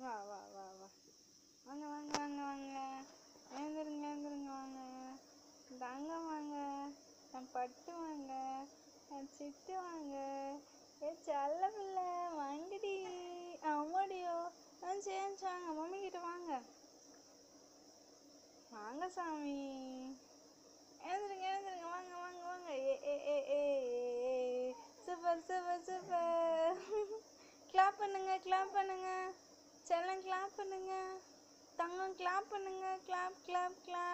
வா வா வா வா வாங்க வாங்க வாங்க வாங்க. எழுந்துருங்க எழுந்துருங்க வாங்க. தாங்க வாங்க. என் பட்டு வாங்க. என் சிட்டு வாங்க. செல்ல பிள்ளை வாங்கடி. அம்மாடியோ. சேஞ்ச் வாங்க, மம்மி கிட்ட வாங்க. வாங்க சாமி. எழுந்துருங்க எழுந்துருங்க வாங்க வாங்க வாங்க. ஏ ஏ ஏ ஏ சூப்பர் சூப்பர் சூப்பர். கிளாப் பண்ணுங்க கிளாப் பண்ணுங்க. செல்லம் கிளாப் பண்ணுங்க. தங்கம் கிளாப் பண்ணுங்க. Clap clap clap.